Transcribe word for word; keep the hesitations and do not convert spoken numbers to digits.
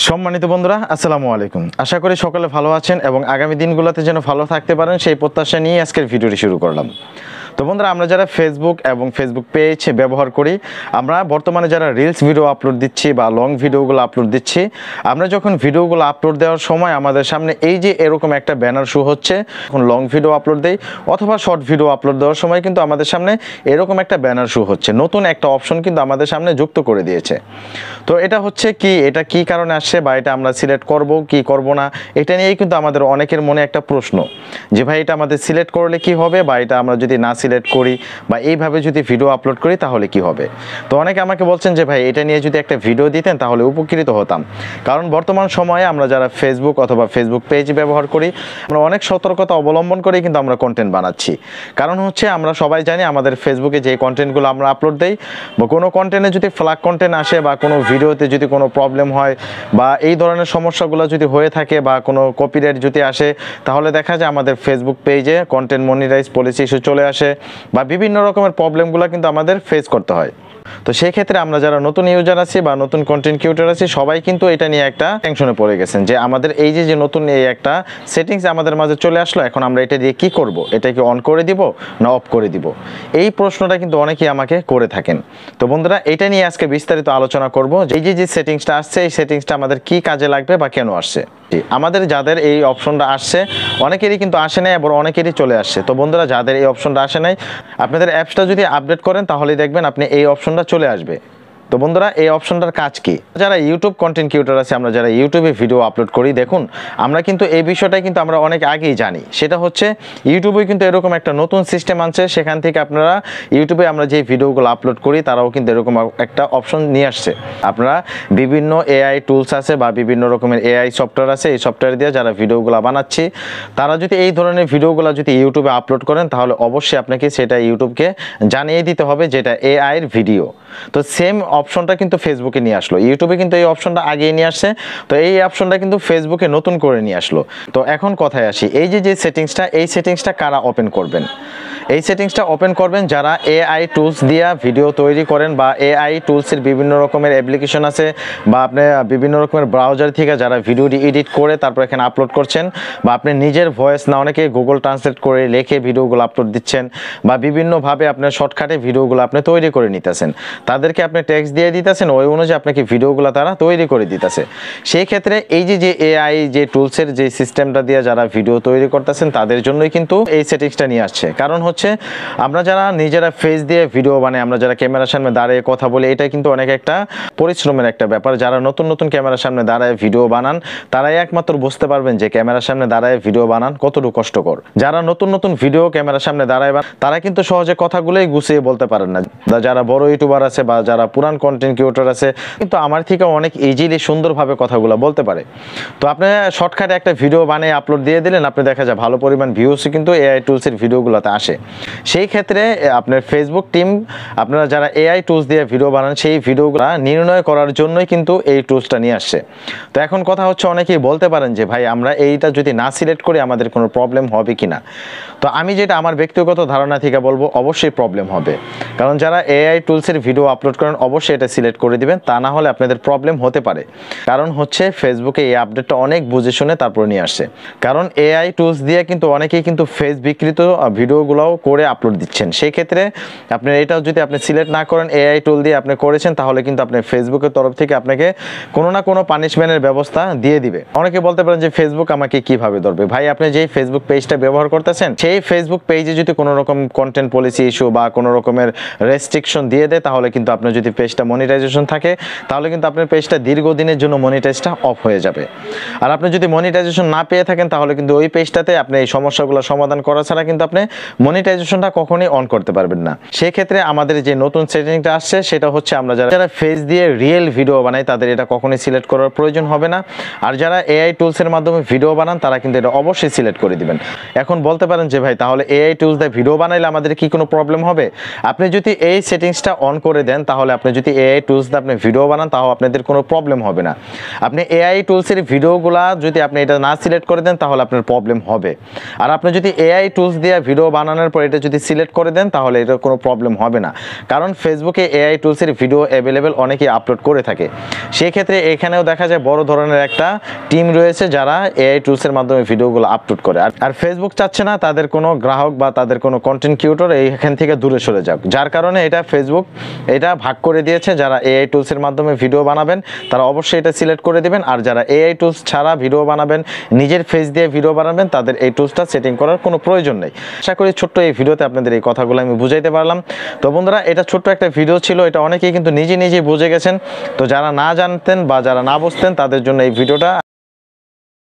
সম্মানিত বন্ধুরা, আসসালামু আলাইকুম। আশা করি সকলে ভালো আছেন এবং আগামী দিনগুলোতে যেন ভালো থাকতে পারেন সেই প্রত্যাশা নিয়ে আজকের ভিডিওটি শুরু করলাম। তো বন্ধুরা, আমরা যারা ফেসবুক এবং ফেসবুক পেজ ব্যবহার করি, আমরা বর্তমানে যারা রিলস ভিডিও আপলোড দিচ্ছি বা লং ভিডিওগুলো আপলোড দিচ্ছি, আমরা যখন ভিডিওগুলো আপলোড দেওয়ার সময় আমাদের সামনে এই যে এরকম একটা ব্যানার শো হচ্ছে, যখন লং ভিডিও আপলোড দেই অথবা শর্ট ভিডিও আপলোড দেওয়ার সময় কিন্তু আমাদের সামনে এরকম একটা ব্যানার শো হচ্ছে, নতুন একটা অপশন কিন্তু আমাদের সামনে যুক্ত করে দিয়েছে। তো এটা হচ্ছে কি, এটা কি কারণে আসছে বা এটা আমরা সিলেক্ট করব কি করব না, এটা নিয়েই কিন্তু আমাদের অনেকের মনে একটা প্রশ্ন যে ভাই এটা আমাদের সিলেক্ট করলে কি হবে, বা এটা আমরা যদি না সিলেক্ট করি বা এইভাবে যদি ভিডিও আপলোড করি তাহলে কি হবে। তো অনেকে আমাকে বলছেন যে ভাই এটা নিয়ে যদি একটা ভিডিও দিতেন তাহলে উপকৃত হতাম, কারণ বর্তমান সময়ে আমরা যারা ফেসবুক অথবা ফেসবুক পেজ ব্যবহার করি, আমরা অনেক সতর্কতা অবলম্বন করে কিন্তু আমরা কন্টেন্ট বানাচ্ছি। কারণ হচ্ছে আমরা সবাই জানি আমাদের ফেসবুকে যে কন্টেন্টগুলো আমরা আপলোড দেই বা কোনো কন্টেন্টে যদি ফ্ল্যাগ কন্টেন্ট আসে বা কোনো ভিডিওতে যদি কোনো প্রবলেম হয় বা এই ধরনের সমস্যাগুলো যদি হয়ে থাকে বা কোনো কপিরাইট যদি আসে, তাহলে দেখা যায় আমাদের ফেসবুক পেজে কন্টেন্ট মনিটাইজ পলিসি ইস্যু চলে আসে বা বিভিন্ন রকমের প্রবলেমগুলো কিন্তু আমাদের ফেস করতে হয়। তো সেই ক্ষেত্রে আমরা যারা নতুন ইউজার আছি বা নতুন কন্টেন্ট ক্রিয়েটর আছি, সবাই কিন্তু এটা নিয়ে একটা টেনশনে পড়ে গেছেন যে আমাদের এই যে যে নতুন এই একটা সেটিংস আমাদের মাঝে চলে আসলো, এখন আমরা এটা দিয়ে কি করব, এটা কি অন করে দিব না অফ করে দিব, এই প্রশ্নটা কিন্তু অনেকেই আমাকে করে থাকেন। তো বন্ধুরা, এটা নিয়ে আজকে বিস্তারিত আলোচনা করব যে এই যে যে সেটিংসটা আসছে, এই সেটিংসটা আমাদের কি কাজে লাগবে বা কেন আসছে। আমাদের যাদের এই অপশনটা আসছে অনেকেরই কিন্তু আসে নাই, আবার অনেকেরই চলে আসছে। তো বন্ধুরা, যাদের এই অপশনটা আসে নাই, আপনাদের অ্যাপসটা যদি আপডেট করেন তাহলেই দেখবেন আপনি এই অপশনটা চলে আসবে। তো বন্ধুরা, এই অপশনটার কাজ কি? যারা ইউটিউব কন্টেন্ট ক্রিয়েটর আছে, আমরা যারা ইউটিউবে ভিডিও আপলোড করি, দেখুন আমরা কিন্তু এই বিষয়টাই কিন্তু আমরা অনেক আগেই জানি। সেটা হচ্ছে ইউটিউবে কিন্তু এরকম একটা নতুন সিস্টেম আনছে, সেখান থেকে আপনারা ইউটিউবে আমরা যে ভিডিওগুলো আপলোড করি তারাও কিন্তু এরকম একটা অপশন নিয়ে আসছে। আপনারা বিভিন্ন এআই টুলস আছে বা বিভিন্ন রকমের এআই সফটওয়্যার আছে, এই সফটওয়্যার দিয়ে যারা ভিডিওগুলো বানাচ্ছি তারা যদি এই ধরনের ভিডিওগুলো যদি ইউটিউবে আপলোড করেন তাহলে অবশ্যই আপনাকে সেটা ইউটিউবকে জানিয়ে দিতে হবে যেটা এআই এর ভিডিও। তো সেম অপশনটা কিন্তু ফেসবুকে নিয়ে আসলো, ইউটিউবে কিন্তু এই অপশনটা আগেই নিয়ে আসছে, তো এই অপশনটা কিন্তু ফেসবুকে নতুন করে নিয়ে আসলো। তো এখন কথায় আসি, এই যে যে সেটিংসটা, এই সেটিংসটা কারা ওপেন করবেন? এই সেটিংসটা ওপেন করবেন যারা এআই টুলস দিয়ে ভিডিও তৈরি করেন বা এআই টুলসের বিভিন্ন রকমের অ্যাপ্লিকেশন আছে বা আপনি বিভিন্ন রকমের ব্রাউজার থেকে যারা ভিডিওটি এডিট করে তারপর এখানে আপলোড করছেন, বা আপনি নিজের ভয়েস না অনেকে গুগল ট্রান্সলেট করে লিখে ভিডিওগুলো আপলোড দিচ্ছেন, বা বিভিন্নভাবে আপনার শর্টকাটে ভিডিওগুলো আপনি তৈরি করে নিতেছেন, তাদেরকে আপনি টেক্সট দিয়ে দিতেছেন, ওই অনুযায়ী আপনাকে ভিডিওগুলো তারা তৈরি করে দিতেছে। সেই ক্ষেত্রে এই যে যে এআই যে টুলসের যে সিস্টেমটা দিয়ে যারা ভিডিও তৈরি করতেছেন তাদের জন্যই কিন্তু এই সেটিংসটা নিয়ে আসছে। কারণ হচ্ছে আমরা যারা নিজেরা ফেস দিয়ে ভিডিও বানাই, আমরা যারা ক্যামেরার সামনে দাঁড়িয়ে কথা বলি, এটা কিন্তু অনেক একটা পরিশ্রমের একটা ব্যাপার। যারা নতুন নতুন ক্যামেরার সামনে দাঁড়ায় ভিডিও বানান তারাই একমাত্র বুঝতে পারবেন যে ক্যামেরার সামনে দাঁড়ায় ভিডিও বানান কতটুকু কষ্টকর। যারা নতুন নতুন ভিডিও ক্যামেরার সামনে দাঁড়ায় তারা কিন্তু সহজে কথাগুলোই গুছিয়ে বলতে পারেন না। যারা বড় ইউটিউবার আছে বা যারা পুরান কন্টেন্ট ক্রিয়েটর আছে কিন্তু আমার থেকে অনেক ইজিলি সুন্দরভাবে কথাগুলো বলতে পারে। তো আপনি শর্টকাটে একটা ভিডিও বানিয়ে আপলোড দিয়ে দিলেন, আপনি দেখা যায় ভালো পরিমাণ ভিউস কিন্তু এআই টুলসের ভিডিওগুলোতে আসে। সেই ক্ষেত্রে আপনার ফেসবুক টিম আপনারা যারা এআই টুলস দিয়ে ভিডিও বানান সেই ভিডিওগুলো নির্ণয় করার জন্যই কিন্তু এই টুলসটা নিয়ে আসছে। তো এখন কথা হচ্ছে, অনেকেই বলতে পারেন যে ভাই আমরা এইটা যদি না সিলেক্ট করি আমাদের কোনো প্রবলেম হবে কিনা। তো আমি যেটা আমার ব্যক্তিগত ধারণা থেকে বলবো, অবশ্যই প্রবলেম হবে, কারণ যারা এআই টুলসের ভিডিও আপলোড করেন অবশ্যই এটা সিলেক্ট করে দিবেন, তা না হলে আপনাদের প্রবলেম হতে পারে। কারণ হচ্ছে ফেসবুকে এই আপডেটটা অনেক বুঝে শুনে তারপর নিয়ে আসছে, কারণ এআই টুলস দিয়ে কিন্তু অনেকেই কিন্তু ফেস বিকৃত ভিডিওগুলোও করে আপলোড দিচ্ছেন। সেই ক্ষেত্রে আপনার এটাও যদি আপনি সিলেক্ট না করেন, এআই টুল দিয়ে আপনি করেছেন, তাহলে কিন্তু আপনার ফেসবুকের তরফ থেকে আপনাকে কোনো না কোনো পানিশমেন্টের ব্যবস্থা দিয়ে দিবে। অনেকে বলতে পারেন যে ফেসবুক আমাকে কিভাবে ধরবে? ভাই, আপনি যেই ফেসবুক পেজটা ব্যবহার করতেছেন সেই ফেসবুক পেজে যদি কোনো রকম কন্টেন্ট পলিসি ইস্যু বা কোনো রকমের রেস্ট্রিকশন দিয়ে দেয়, তাহলে কিন্তু আপনার যদি পেজটা মনিটাইজেশন থাকে তাহলে কিন্তু আপনার পেজটা দীর্ঘদিনের জন্য মনিটাইজটা অফ হয়ে যাবে। আর আপনি যদি মনিটাইজেশন না পেয়ে থাকেন তাহলে কিন্তু ওই পেজটাতে আপনি এই সমস্যাগুলো সমাধান করা ছাড়া কিন্তু আপনি মনিটাইজেশনটা কখনোই অন করতে পারবেন না। সেই ক্ষেত্রে আমাদের যে নতুন সেটিংটা আসছে সেটা হচ্ছে আমরা যারা যারা ফেস দিয়ে রিয়েল ভিডিও বানাই তাদের এটা কখনোই সিলেক্ট করার প্রয়োজন হবে না। আর যারা এআই টুলসের মাধ্যমে ভিডিও বানান তারা কিন্তু এটা অবশ্যই সিলেক্ট করে দিবেন। এখন বলতে পারেন যে ভাই তাহলে এআই টুলস দিয়ে ভিডিও বানাইলে আমাদের কি কোনো প্রবলেম হবে? আপনি যদি এই সেটিংসটা অন করে দেন তাহলে আপনি যদি যদি এআই টুলস দিয়ে আপনি ভিডিও বানান তাও আপনাদের কোনো প্রবলেম হবে না। আপনি এআই টুলসের ভিডিওগুলা যদি আপনি এটা না সিলেক্ট করে দেন তাহলে আপনার প্রবলেম হবে। আর আপনি যদি এআই টুলস দিয়ে ভিডিও বানানোর পর এটা যদি সিলেক্ট করে দেন তাহলে এটা কোনো প্রবলেম হবে না, কারণ ফেসবুকে এআই টুলসের ভিডিও অ্যাভেলেবেল অনেকেই আপলোড করে থাকে। সেই ক্ষেত্রে এখানেও দেখা যায় বড় ধরনের একটা টিম রয়েছে যারা এআই টুলসের মাধ্যমে ভিডিওগুলো আপলোড করে। আর আর ফেসবুক চাচ্ছে না তাদের কোনো গ্রাহক বা তাদের কোনো কন্টেন্ট ক্রিয়েটর এইখান থেকে দূরে সরে যাক, যার কারণে এটা ফেসবুক এটা ভাগ করে দিয়েছে। যারা এআই টুলসের মাধ্যমে ভিডিও বানাবেন তারা অবশ্যই এটা সিলেক্ট করে দিবেন, আর যারা এআই টুলস ছাড়া ভিডিও বানাবেন, নিজের ফেস দিয়ে ভিডিও বানাবেন, তাদের এই টুলসটা সেটিং করার কোনো প্রয়োজন নেই। আশা করি ছোট্ট এই ভিডিওতে আপনাদের এই কথাগুলো আমি বুঝাইতে পারলাম। তো বন্ধুরা, এটা ছোট্ট একটা ভিডিও ছিল, এটা অনেকেই কিন্তু নিজে নিজেই বুঝে গেছেন। তো যারা না জানতেন বা যারা না বুঝতেন তাদের জন্য এই ভিডিওটা।